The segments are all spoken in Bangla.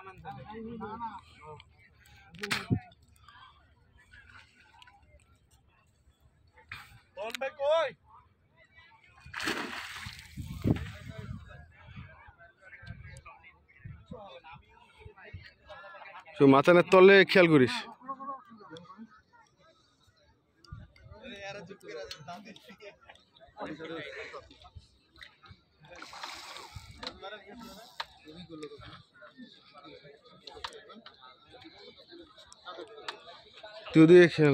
মাচানের তলে খেয়াল করিস। তুই দিয়ে খেয়াল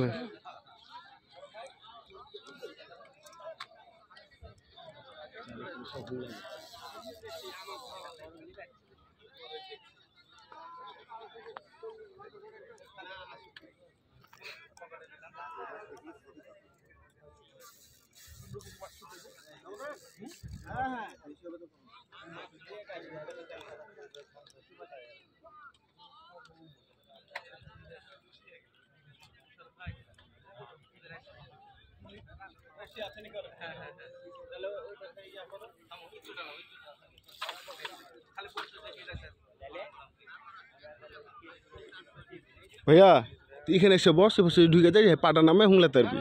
ভাইয়া এখানে এসে বসে বসে ঢুকে যাই পাটা নামে হুংলাতে পারবি।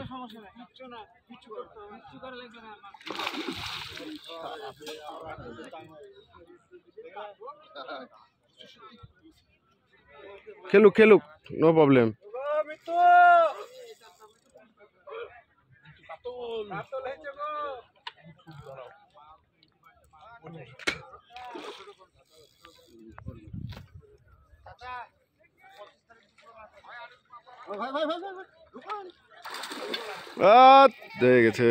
খেলুক খেলুক, নো প্রবলেম। দিয়ে গেছে।